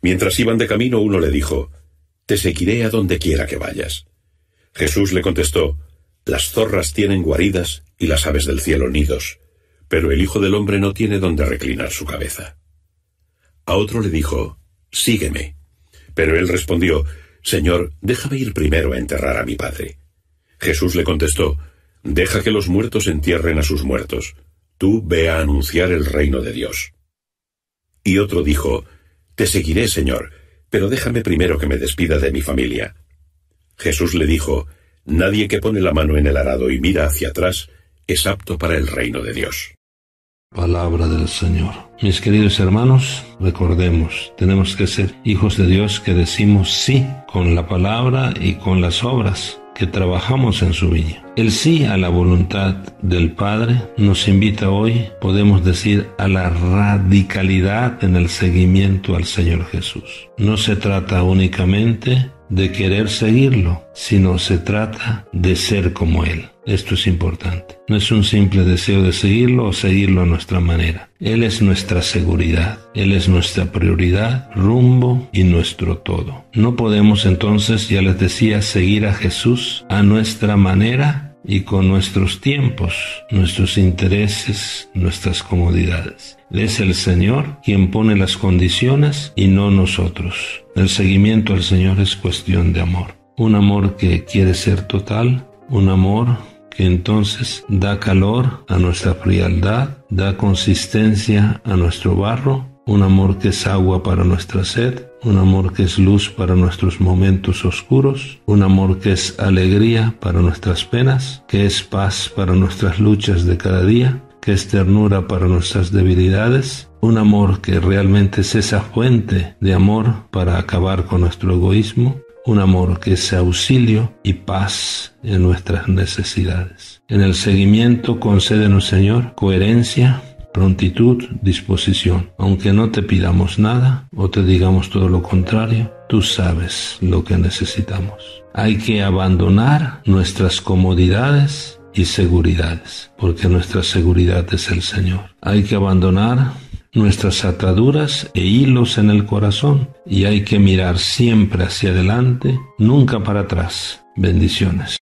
Mientras iban de camino, uno le dijo: «Te seguiré a donde quiera que vayas». Jesús le contestó: «Las zorras tienen guaridas y las aves del cielo nidos, pero el Hijo del Hombre no tiene donde reclinar su cabeza». A otro le dijo: «Sígueme». Pero él respondió: «Señor, déjame ir primero a enterrar a mi padre». Jesús le contestó: «Deja que los muertos entierren a sus muertos. Tú ve a anunciar el reino de Dios». Y otro dijo: «Te seguiré, Señor, pero déjame primero que me despida de mi familia». Jesús le dijo: «Nadie que pone la mano en el arado y mira hacia atrás es apto para el reino de Dios». Palabra del Señor. Mis queridos hermanos, recordemos, tenemos que ser hijos de Dios que decimos sí con la palabra y con las obras, que trabajamos en su viña. El sí a la voluntad del Padre nos invita hoy, podemos decir, a la radicalidad en el seguimiento al Señor Jesús. No se trata únicamente de querer seguirlo, sino se trata de ser como Él. Esto es importante. No es un simple deseo de seguirlo o seguirlo a nuestra manera. Él es nuestra seguridad. Él es nuestra prioridad, rumbo y nuestro todo. No podemos entonces, ya les decía, seguir a Jesús a nuestra manera y con nuestros tiempos, nuestros intereses, nuestras comodidades. Es el Señor quien pone las condiciones y no nosotros. El seguimiento al Señor es cuestión de amor. Un amor que quiere ser total, un amor que entonces da calor a nuestra frialdad, da consistencia a nuestro barro, un amor que es agua para nuestra sed, un amor que es luz para nuestros momentos oscuros, un amor que es alegría para nuestras penas, que es paz para nuestras luchas de cada día, que es ternura para nuestras debilidades, un amor que realmente es esa fuente de amor para acabar con nuestro egoísmo, un amor que es auxilio y paz en nuestras necesidades. En el seguimiento concédenos, Señor, coherencia, prontitud, disposición. Aunque no te pidamos nada o te digamos todo lo contrario, tú sabes lo que necesitamos. Hay que abandonar nuestras comodidades y seguridades, porque nuestra seguridad es el Señor. Hay que abandonar nuestras ataduras e hilos en el corazón y hay que mirar siempre hacia adelante, nunca para atrás. Bendiciones.